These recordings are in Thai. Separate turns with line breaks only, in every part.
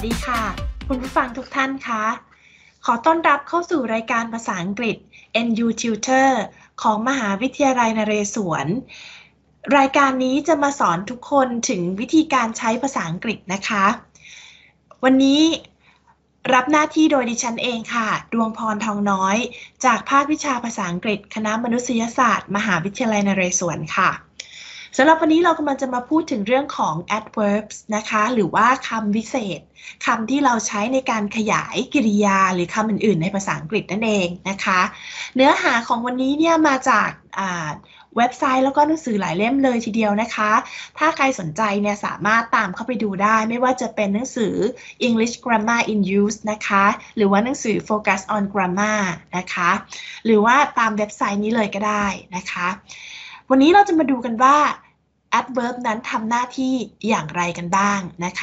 ดีค่ะคุณผู้ฟังทุกท่านคะขอต้อนรับเข้าสู่รายการภาษาอังกฤษ NU Tutor ของมหาวิทยาลัยนเรศวรรายการนี้จะมาสอนทุกคนถึงวิธีการใช้ภาษาอังกฤษนะคะวันนี้รับหน้าที่โดยดิฉันเองค่ะดวงพรทองน้อยจากภาควิชาภาษาอังกฤษคณะมนุษยศาสตร์มหาวิทยาลัยนเรศวรค่ะสำหรับวันนี้เรากำลังจะมาพูดถึงเรื่องของ adverbs นะคะหรือว่าคำวิเศษคำที่เราใช้ในการขยายกริยาหรือคำอื่นๆในภาษาอังกฤษนั่นเองนะคะเนื้อหาของวันนี้เนี่ยมาจากเว็บไซต์แล้วก็หนังสือหลายเล่มเลยทีเดียวนะคะถ้าใครสนใจเนี่ยสามารถตามเข้าไปดูได้ไม่ว่าจะเป็นหนังสือ English Grammar in Use นะคะหรือว่าหนังสือ Focus on Grammar นะคะหรือว่าตามเว็บไซต์นี้เลยก็ได้นะคะวันนี้เราจะมาดูกันว่า adverb นั้นทำหน้าที่อย่างไรกันบ้างนะคะ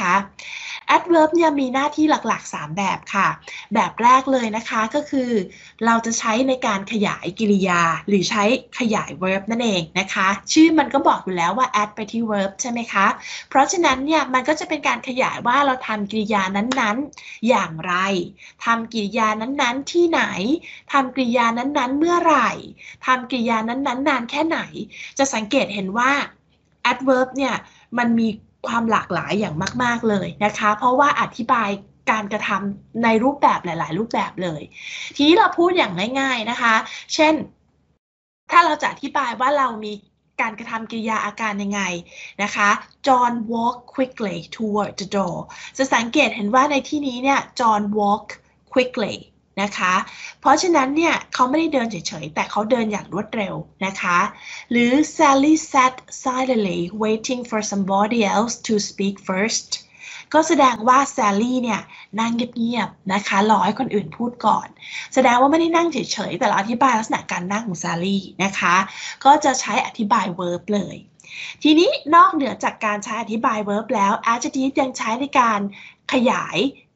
adverb เนี่ยมีหน้าที่หลักๆ3แบบค่ะแบบแรกเลยนะคะก็คือเราจะใช้ในการขยายกริยาหรือใช้ขยาย verb นั่นเองนะคะชื่อมันก็บอกอยู่แล้วว่า add ไปที่ verb ใช่ไหมคะเพราะฉะนั้นเนี่ยมันก็จะเป็นการขยายว่าเราทำกริยานั้นๆอย่างไรทำกริยานั้นๆที่ไหนทำกริยานั้นๆเมื่อไหร่ทำกริยานั้นๆนานแค่ไหนจะสังเกตเห็นว่า adverb เนี่ยมันมีความหลากหลายอย่างมากๆเลยนะคะเพราะว่าอธิบายการกระทำในรูปแบบหลายๆรูปแบบเลยทีนี้เราพูดอย่างง่ายๆนะคะเช่นถ้าเราจะอธิบายว่าเรามีการกระทำกริยาอาการยังไงนะคะ John walked quickly toward the door จะสังเกตเห็นว่าในที่นี้เนี่ย John walked quicklyนะคะเพราะฉะนั้นเนี่ยเขาไม่ได้เดินเฉยๆแต่เขาเดินอย่างรวดเร็วนะคะหรือ Sally sat silently waiting for somebody else to speak first ก็แสดงว่า Sally เนี่ยนั่งเงียบๆนะคะรอให้คนอื่นพูดก่อนแสดงว่าไม่ได้นั่งเฉยๆแต่เราอธิบายลักษณะการนั่งของ Sally นะคะก็จะใช้อธิบาย verb เลยทีนี้นอกเหนือจากการใช้อธิบาย verb แล้ว adjective ยังใช้ในการขยาย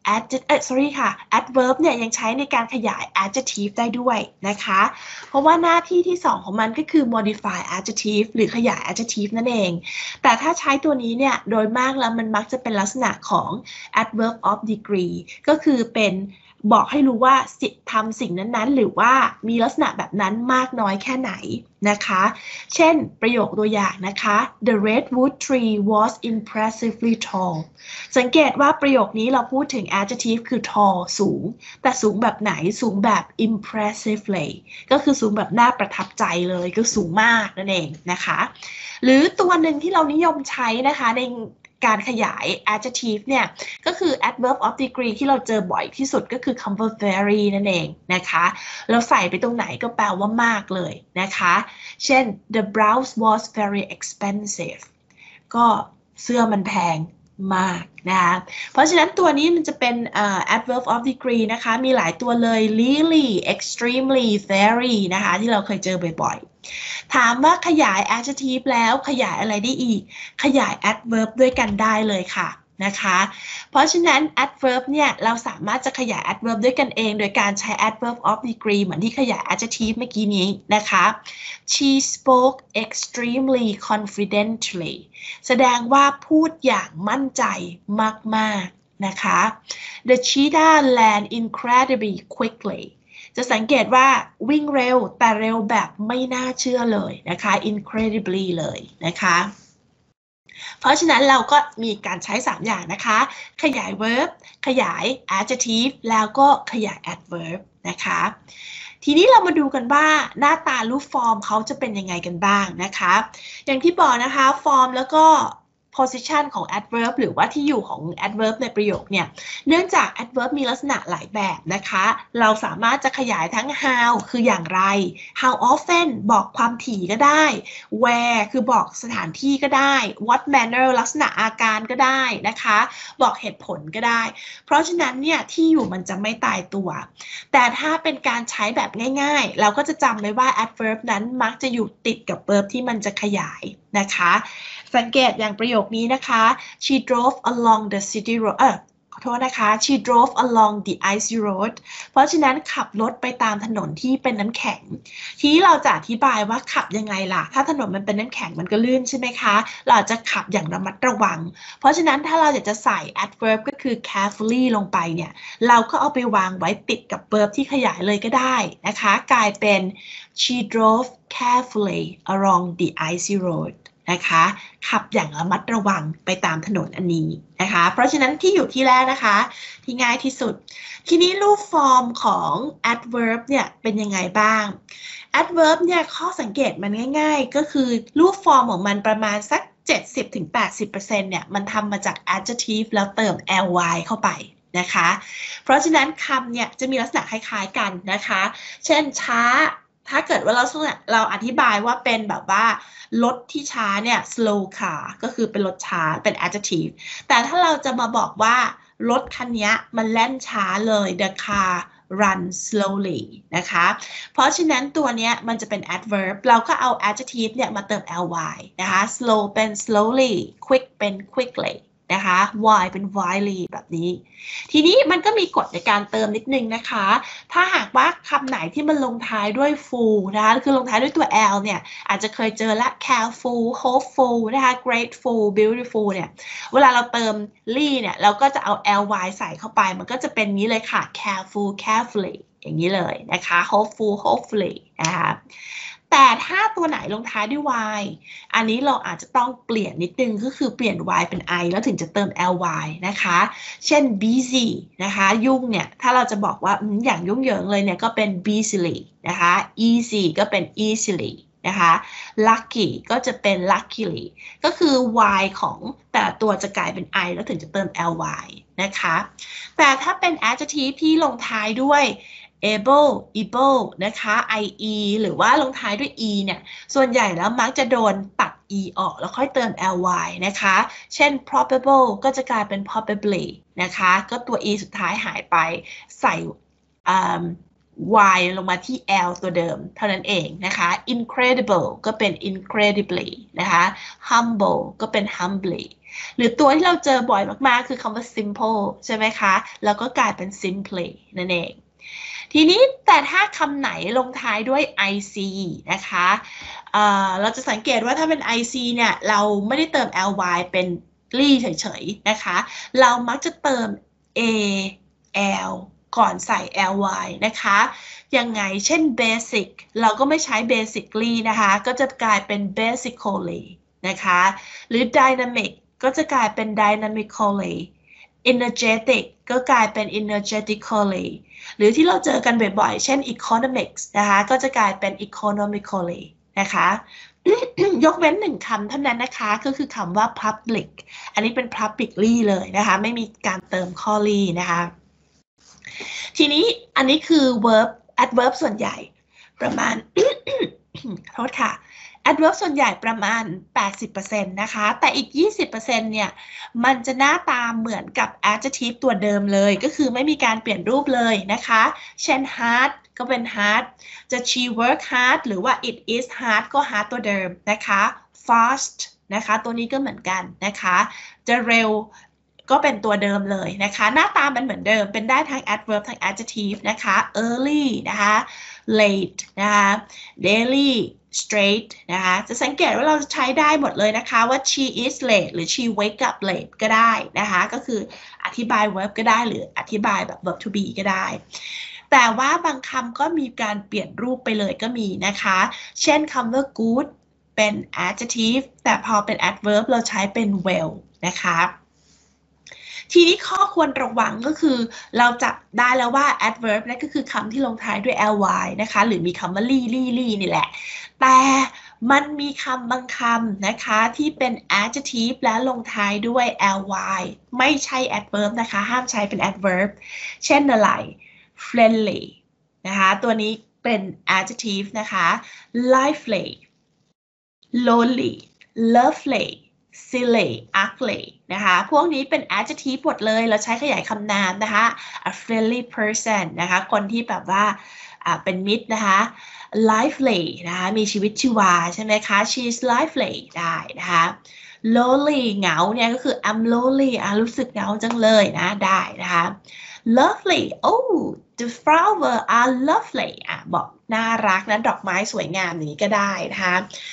adverb เนี่ยยังใช้ในการขยาย adjective ได้ด้วยนะคะเพราะว่าหน้าที่ที่2ของมันก็คือ modify adjective หรือขยาย adjective นั่นเองแต่ถ้าใช้ตัวนี้เนี่ยโดยมากแล้วมันมักจะเป็นลักษณะของ adverb of degree ก็คือเป็นบอกให้รู้ว่าทำสิ่งนั้นๆหรือว่ามีลักษณะแบบนั้นมากน้อยแค่ไหนนะคะเช่นประโยคตัวอย่างนะคะ The redwood tree was impressively tall สังเกตว่าประโยคนี้เราพูดถึง adjective คือ tall สูงแต่สูงแบบไหนสูงแบบ impressively ก็คือสูงแบบน่าประทับใจเลยก็สูงมากนั่นเองนะคะหรือตัวหนึ่งที่เรานิยมใช้นะคะในการขยาย adjective เนี่ยก็คือ adverb of degree ที่เราเจอบ่อยที่สุดก็คือคำว่า very นั่นเองนะคะเราใส่ไปตรงไหนก็แปลว่ามากเลยนะคะเช่น the blouse was very expensive ก็เสื้อมันแพงมากนะคะเพราะฉะนั้นตัวนี้มันจะเป็นadverb of degree นะคะมีหลายตัวเลย really extremely very นะคะที่เราเคยเจอบ่อยๆถามว่าขยาย adjective แล้วขยายอะไรได้อีกขยาย adverb ด้วยกันได้เลยค่ะนะคะเพราะฉะนั้น adverb เนี่ยเราสามารถจะขยาย adverb ด้วยกันเองโดยการใช้ adverb of degree เหมือนที่ขยาย adjective เมื่อกี้นี้นะคะ She spoke extremely confidently แสดงว่าพูดอย่างมั่นใจมากๆนะคะ The cheetah ran incredibly quickly จะสังเกตว่าวิ่งเร็วแต่เร็วแบบไม่น่าเชื่อเลยนะคะ incredibly เลยนะคะเพราะฉะนั้นเราก็มีการใช้3อย่างนะคะขยาย verb ขยาย adjective แล้วก็ขยาย adverb นะคะทีนี้เรามาดูกันว่าหน้าตารูปฟอร์มเขาจะเป็นยังไงกันบ้างนะคะอย่างที่บอกนะคะฟอร์มแล้วก็ position ของ adverb หรือว่าที่อยู่ของ adverb ในประโยคเนี่ยเนื่องจาก adverb มีลักษณะหลายแบบนะคะเราสามารถจะขยายทั้ง how คืออย่างไร how often บอกความถี่ก็ได้ where คือบอกสถานที่ก็ได้ what manner ลักษณะอาการก็ได้นะคะบอกเหตุผลก็ได้เพราะฉะนั้นเนี่ยที่อยู่มันจะไม่ตายตัวแต่ถ้าเป็นการใช้แบบง่ายๆเราก็จะจำไว้ว่า adverb นั้นมักจะอยู่ติดกับ verb ที่มันจะขยายนะคะสังเกตอย่างประโยคนี้นะคะ she drove along the city road ขอโทษนะคะ she drove along the icy road เพราะฉะนั้นขับรถไปตามถนนที่เป็นน้ำแข็งทีนี้เราจะอธิบายว่าขับยังไงล่ะถ้าถนนมันเป็นน้ำแข็งมันก็ลื่นใช่ไหมคะเราจะขับอย่างระมัดระวังเพราะฉะนั้นถ้าเราอยากจะใส่ adverb ก็คือ carefully ลงไปเนี่ยเราก็เอาไปวางไว้ติดกับ verb ที่ขยายเลยก็ได้นะคะกลายเป็น she drove carefully along the icy roadนะคะขับอย่างระมัดระวังไปตามถนนอันนี้นะคะเพราะฉะนั้นที่อยู่ที่แรกนะคะที่ง่ายที่สุดทีนี้รูปฟอร์มของ adverb เนี่ยเป็นยังไงบ้าง adverb เนี่ยข้อสังเกตมันง่ายๆก็คือรูปฟอร์มของมันประมาณสัก 70-80% เนี่ยมันทำมาจาก adjective แล้วเติม ly เข้าไปนะคะเพราะฉะนั้นคำเนี่ยจะมีลักษณะคล้ายๆกันนะคะเช่นช้าถ้าเกิดว่าเราอธิบายว่าเป็นแบบว่ารถที่ช้าเนี่ย slow car ก็คือเป็นรถช้าเป็น adjective แต่ถ้าเราจะมาบอกว่ารถคันนี้มันแล่นช้าเลย the car run slowly นะคะเพราะฉะนั้นตัวเนี้ยมันจะเป็น adverb เราก็เอา adjective เนี่ยมาเติม ly นะคะ slow เป็น slowly quick เป็น quickly นะคะ why เป็น wily แบบนี้ทีนี้มันก็มีกฎในการเติมนิดนึงนะคะถ้าหากว่าคำไหนที่มันลงท้ายด้วย full นะคะคือลงท้ายด้วยตัว l เนี่ยอาจจะเคยเจอละ careful hopeful นะคะ grateful beautiful เนี่ยเวลาเราเติม ly เนี่ยเราก็จะเอา ly ใส่เข้าไปมันก็จะเป็นนี้เลยค่ะ careful carefully อย่างนี้เลยนะคะ hopeful hopefully นะคะแต่ถ้าตัวไหนลงท้ายด้วย y อันนี้เราอาจจะต้องเปลี่ยนนิดนึงก็คือเปลี่ยน y เป็น i แล้วถึงจะเติม ly นะคะเช่น busy นะคะยุ่งเนี่ยถ้าเราจะบอกว่าอย่างยุ่งเหยิงเลยเนี่ยก็เป็น busily นะคะ easy ก็เป็น easily นะคะ lucky ก็จะเป็น luckily ก็คือ y ของแต่ละตัวจะกลายเป็น i แล้วถึงจะเติม ly นะคะแต่ถ้าเป็น adjective ที่ลงท้ายด้วยable นะคะ ie หรือว่าลงท้ายด้วย e เนี่ยส่วนใหญ่แล้วมักจะโดนตัด e ออกแล้วค่อยเติม ly นะคะเช่น probable ก็จะกลายเป็น probably นะคะก็ตัว e สุดท้ายหายไปใส่y ลงมาที่ l ตัวเดิมเท่านั้นเองนะคะ incredible ก็เป็น incredibly นะคะ humble ก็เป็น humbly หรือตัวที่เราเจอบ่อยมากๆคือคำว่า simple ใช่ไหมคะแล้วก็กลายเป็น simply นั่นเองทีนี้แต่ถ้าคำไหนลงท้ายด้วย ic นะคะเราจะสังเกตว่าถ้าเป็น ic เนี่ยเราไม่ได้เติม ly เป็นลี่เฉยๆนะคะเรามักจะเติม al ก่อนใส่ ly นะคะยังไงเช่น basic เราก็ไม่ใช้ basically นะคะก็จะกลายเป็น basically นะคะหรือ dynamic ก็จะกลายเป็น dynamically energetic ก็กลายเป็น energetically หรือที่เราเจอกันบ่อยๆเช่น economics นะคะก็จะกลายเป็น economically นะคะ ยกเว้นหนึ่งคำเท่านั้นนะคะก็คือคำว่า public อันนี้เป็น publicly เลยนะคะไม่มีการเติมข้อ ly นะคะทีนี้อันนี้คือ adverb ส่วนใหญ่ประมาณ โทษค่ะ adverb ส่วนใหญ่ประมาณ 80% นะคะแต่อีก 20% เนี่ยมันจะหน้าตาเหมือนกับ adjective ตัวเดิมเลยก็คือไม่มีการเปลี่ยนรูปเลยนะคะเช่น hard ก็เป็น hard จะ she work hard หรือว่า it is hard ก็ hard ตัวเดิมนะคะ fast นะคะตัวนี้ก็เหมือนกันนะคะจะเร็วก็เป็นตัวเดิมเลยนะคะหน้าตามันเหมือนเดิมเป็นได้ทั้ง adverb ทั้ง adjective นะคะ early นะคะ late นะคะ daily straight นะคะจะสังเกตว่าเราใช้ได้หมดเลยนะคะว่า she is late หรือ she wake up late ก็ได้นะคะก็คืออธิบาย verb ก็ได้หรืออธิบายแบบ verb to be ก็ได้แต่ว่าบางคำก็มีการเปลี่ยนรูปไปเลยก็มีนะคะเช่นคำว่า good เป็น adjective แต่พอเป็น adverb เราใช้เป็น well นะคะทีนี้ข้อควรระวังก็คือเราจับได้แล้วว่า adverb นั่นก็คือคำที่ลงท้ายด้วย ly นะคะหรือมีคำว่า ly นี่แหละแต่มันมีคำบางคำนะคะที่เป็น adjective และลงท้ายด้วย ly ไม่ใช่ adverb นะคะห้ามใช้เป็น adverb เช่นอะไร friendly นะคะตัวนี้เป็น adjective นะคะ lively lonely lovely silly ugly นะคะพวกนี้เป็น adjective หมดเลยเราใช้ขยายคำนามนะคะ a friendly person นะคะคนที่แบบว่าเป็นมิตรนะคะ lively นะคะมีชีวิตชีวาใช่ไหมคะ she is lively ได้นะคะ lonely เหงาเนี่ยก็คือ I'm lonely รู้สึกเหงาจังเลยนะได้นะคะ lovely oh the flower are lovely บอกน่ารักนะดอกไม้สวยงามอย่างนี้ก็ได้นะคะ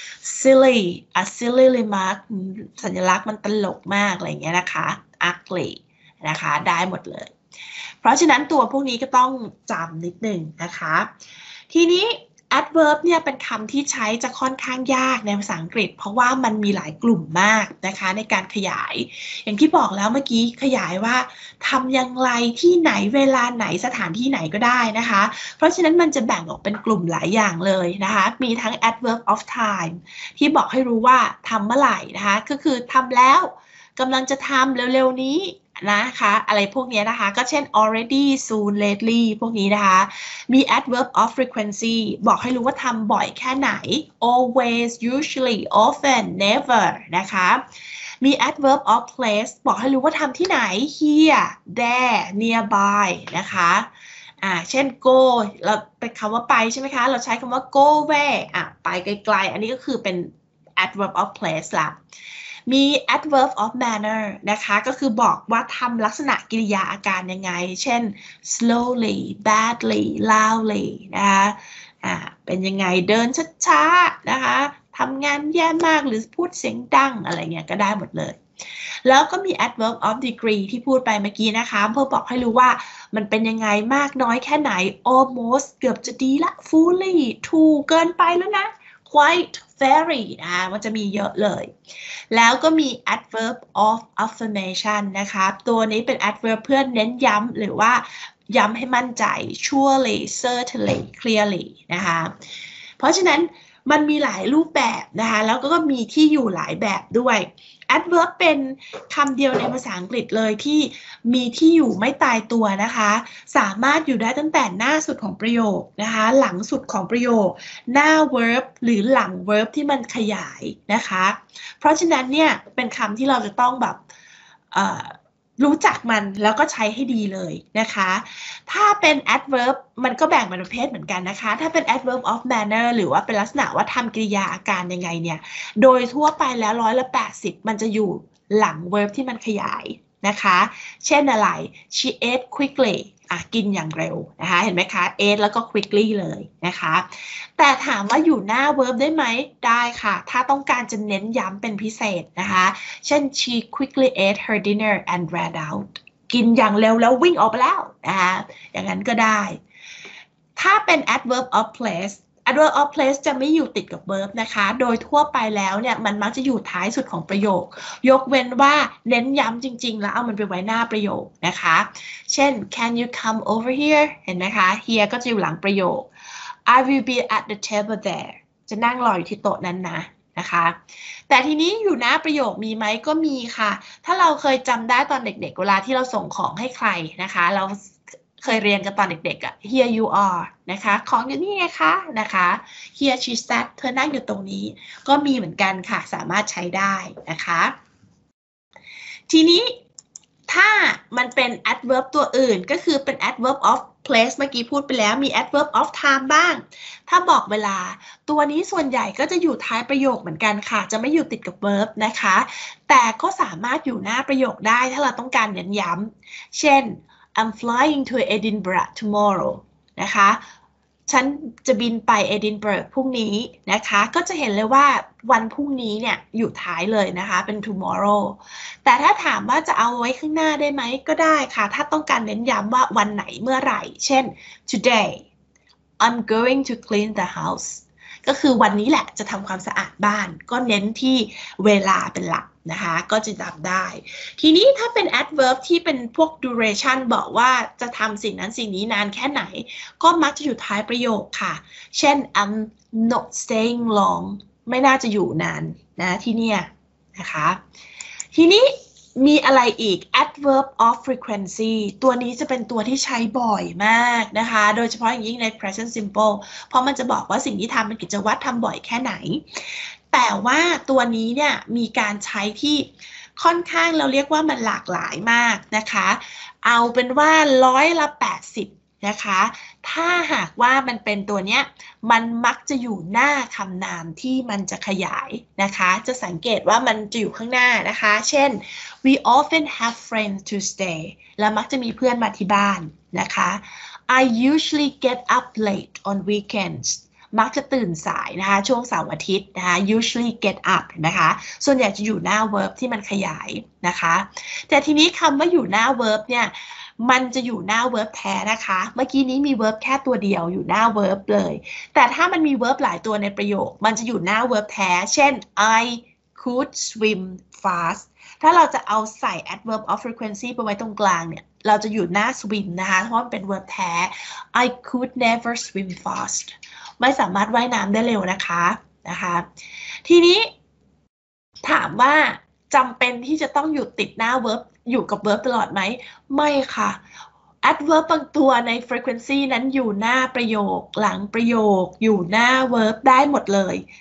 silly silly remark สัญลักษณ์มันตลกมากอะไรอย่างเงี้ยนะคะ ugly นะคะได้หมดเลยเพราะฉะนั้นตัวพวกนี้ก็ต้องจำนิดหนึ่งนะคะทีนี้ adverb เนี่ยเป็นคำที่ใช้จะค่อนข้างยากในภาษาอังกฤษเพราะว่ามันมีหลายกลุ่มมากนะคะในการขยายอย่างที่บอกแล้วเมื่อกี้ขยายว่าทำอย่างไรที่ไหนเวลาไหนสถานที่ไหนก็ได้นะคะเพราะฉะนั้นมันจะแบ่งออกเป็นกลุ่มหลายอย่างเลยนะคะมีทั้ง adverb of time ที่บอกให้รู้ว่าทำเมื่อไหร่นะคะก็คือทำแล้วกำลังจะทำเร็วๆนี้นะคะอะไรพวกนี้นะคะก็เช่น already soon lately พวกนี้นะคะมี adverb of frequency บอกให้รู้ว่าทำบ่อยแค่ไหน always usually often never นะคะมี adverb of place บอกให้รู้ว่าทำที่ไหน here there nearby นะคะเช่น go เราเป็นคำว่าไปใช่ไหมคะเราใช้คำว่า go where ไปไกลๆอันนี้ก็คือเป็น adverb of place ละมี adverb of manner นะคะก็คือบอกว่าทำลักษณะกริยาอาการยังไงเช่น slowly badly loudly นะคะเป็นยังไงเดินช้าๆนะคะทำงานแย่มากหรือพูดเสียงดังอะไรเงี้ยก็ได้หมดเลยแล้วก็มี adverb of degree ที่พูดไปเมื่อกี้นะคะเพื่อบอกให้รู้ว่ามันเป็นยังไงมากน้อยแค่ไหน almost เกือบจะดีละ fully too เกินไปแล้วนะ quite very มันจะมีเยอะเลยแล้วก็มี adverb of affirmation นะคะตัวนี้เป็น adverb เพื่อเน้นย้ำหรือว่าย้ำให้มั่นใจ surely certainly clearly นะคะเพราะฉะนั้นมันมีหลายรูปแบบนะคะแล้วก็มีที่อยู่หลายแบบด้วย adverb เป็นคำเดียวในภาษาอังกฤษเลยที่มีที่อยู่ไม่ตายตัวนะคะสามารถอยู่ได้ตั้งแต่หน้าสุดของประโยคนะคะหลังสุดของประโยคหน้า verb หรือหลัง verb ที่มันขยายนะคะเพราะฉะนั้นเนี่ยเป็นคำที่เราจะต้องแบบรู้จักมันแล้วก็ใช้ให้ดีเลยนะคะถ้าเป็น adverb มันก็แบ่งเป็นประเภทเหมือนกันนะคะถ้าเป็น adverb of manner หรือว่าเป็นลักษณะว่าทำกริยาอาการยังไงเนี่ยโดยทั่วไปแล้ว180มันจะอยู่หลัง verb ที่มันขยายนะคะเช่นอะไร she ate quickly กินอย่างเร็วนะคะเห็นไหมคะ ate แล้วก็ quickly เลยนะคะแต่ถามว่าอยู่หน้า verb ได้ไหมได้ค่ะถ้าต้องการจะเน้นย้ำเป็นพิเศษนะคะเช่น she quickly ate her dinner and ran out กินอย่างเร็วแล้ววิ่งออกไปแล้วนะคะอย่างนั้นก็ได้ถ้าเป็น adverb of place adverb of place จะไม่อยู่ติดกับ verb นะคะโดยทั่วไปแล้วเนี่ยมันมักจะอยู่ท้ายสุดของประโยคยกเว้นว่าเน้นย้ำจริงๆแล้วเอามันไปไว้หน้าประโยคนะคะเช่น can you come over here เห็นไหมคะ here ก็จะอยู่หลังประโยคI will be at the table there จะนั่งรออยู่ที่โต๊ะนั้นนะคะแต่ทีนี้อยู่หน้าประโยคมีไหมก็มีค่ะถ้าเราเคยจำได้ตอนเด็กๆเวลาที่เราส่งของให้ใครนะคะเราเคยเรียนกันตอนเด็กๆhere you are นะคะของอยู่นี่ไงคะนะคะ here she sat เธอนั่งอยู่ตรงนี้ก็มีเหมือนกันค่ะสามารถใช้ได้นะคะทีนี้ถ้ามันเป็น adverb ตัวอื่นก็คือเป็น adverb of place เมื่อกี้พูดไปแล้วมี adverb of time บ้างถ้าบอกเวลาตัวนี้ส่วนใหญ่ก็จะอยู่ท้ายประโยคเหมือนกันค่ะจะไม่อยู่ติดกับ verb นะคะแต่ก็สามารถอยู่หน้าประโยคได้ถ้าเราต้องการเน้นย้ำเช่นI'm flying to Edinburgh tomorrow นะคะฉันจะบินไปเอดินบะระพรุ่งนี้นะคะก็จะเห็นเลยว่าวันพรุ่งนี้เนี่ยอยู่ท้ายเลยนะคะเป็น tomorrow แต่ถ้าถามว่าจะเอาไว้ข้างหน้าได้ไหมก็ได้ค่ะถ้าต้องการเน้นย้ำว่าวันไหนเมื่อไหร่เช่น today I'm going to clean the house ก็คือวันนี้แหละจะทำความสะอาดบ้านก็เน้นที่เวลาเป็นหลักนะคะก็จะจำได้ทีนี้ถ้าเป็น adverb ที่เป็นพวก duration บอกว่าจะทำสิ่งนั้นสิ่งนี้นานแค่ไหนก็มักจะอยู่ท้ายประโยคค่ะเช่น I'm not staying long ไม่น่าจะอยู่นานนะที่เนี่ยนะคะทีนี้มีอะไรอีก adverb of frequency ตัวนี้จะเป็นตัวที่ใช้บ่อยมากนะคะโดยเฉพาะอย่างยิ่งใน present simple เพราะมันจะบอกว่าสิ่งที่ทำเป็นกิจวัตรทำบ่อยแค่ไหนแต่ว่าตัวนี้เนี่ยมีการใช้ที่ค่อนข้างเราเรียกว่ามันหลากหลายมากนะคะเอาเป็นว่า80% นะคะถ้าหากว่ามันเป็นตัวเนี้ยมันมักจะอยู่หน้าคำนามที่มันจะขยายนะคะจะสังเกตว่ามันจะอยู่ข้างหน้านะคะเช่น we often have friends to stay แล้วมักจะมีเพื่อนมาที่บ้านนะคะ I usually get up late on weekends มักจะตื่นสายนะคะช่วงเสาร์อาทิตย์นะคะ usually get up นะคะส่วนใหญ่จะอยู่หน้า verb ที่มันขยายนะคะแต่ทีนี้คำว่าอยู่หน้า verb เนี่ยมันจะอยู่หน้า verb แท้นะคะเมื่อกี้นี้มี verb แค่ตัวเดียวอยู่หน้า verb เลยแต่ถ้ามันมี verb หลายตัวในประโยคมันจะอยู่หน้า verb แท้เช่น I could swim fast ถ้าเราจะเอาใส่ adverb of frequency ไปไว้ตรงกลางเนี่ยเราจะอยู่หน้า swim นะคะเพราะมันเป็น verb แท้ I could never swim fast ไม่สามารถว่ายน้ำได้เร็วนะคะทีนี้ถามว่าจำเป็นที่จะต้องอยู่ติดหน้า verb อยู่กับ verb ตลอดไหมไม่ค่ะ adverb บางตัวใน frequency นั้นอยู่หน้าประโยคหลังประโยคอยู่หน้า verb ได้หมดเลย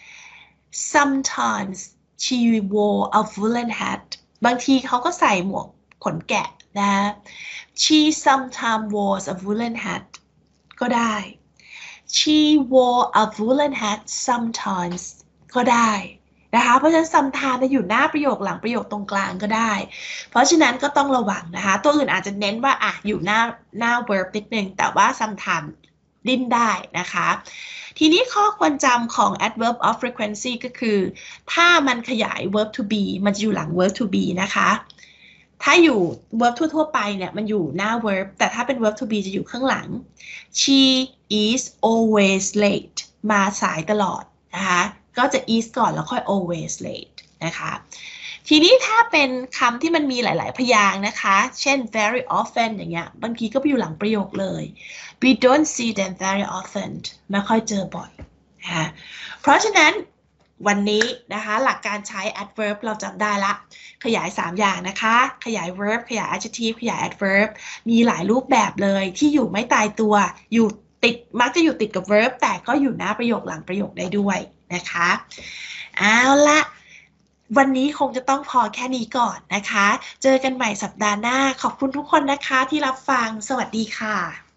sometimes she wore a woolen hat บางทีเขาก็ใส่หมวกขนแกะนะ she sometimes wore a woolen hat ก็ได้ she wore a woolen hat sometimes ก็ได้นะคะเพราะฉะนั้น sometimes อยู่หน้าประโยคหลังประโยคตรงกลางก็ได้เพราะฉะนั้นก็ต้องระวังนะคะตัวอื่นอาจจะเน้นว่าอยู่หน้า verb นิดนึงแต่ว่า sometimes ดิ้นได้นะคะทีนี้ข้อควรจำของ adverb of frequency ก็คือถ้ามันขยาย verb to be มันจะอยู่หลัง verb to be นะคะถ้าอยู่ verb ทั่วๆไปเนี่ยมันอยู่หน้า verb แต่ถ้าเป็น verb to be จะอยู่ข้างหลัง she is always late มาสายตลอดนะคะก็จะ is ก่อนแล้วค่อย always late นะคะทีนี้ถ้าเป็นคำที่มันมีหลายๆพยางค์นะคะเช่น very often อย่างเงี้ยบางทีก็ไปอยู่หลังประโยคเลย we don't see them very often ไม่ค่อยเจอบ่อยนะคะเพราะฉะนั้นวันนี้นะคะหลักการใช้ adverb เราจำได้ละขยาย3อย่างนะคะขยาย verb ขยาย adjective ขยาย adverb มีหลายรูปแบบเลยที่อยู่ไม่ตายตัวอยู่ติดมักจะอยู่ติดกับ verb แต่ก็อยู่หน้าประโยคหลังประโยคได้ด้วยนะคะเอาละวันนี้คงจะต้องพอแค่นี้ก่อนนะคะเจอกันใหม่สัปดาห์หน้าขอบคุณทุกคนนะคะที่รับฟังสวัสดีค่ะ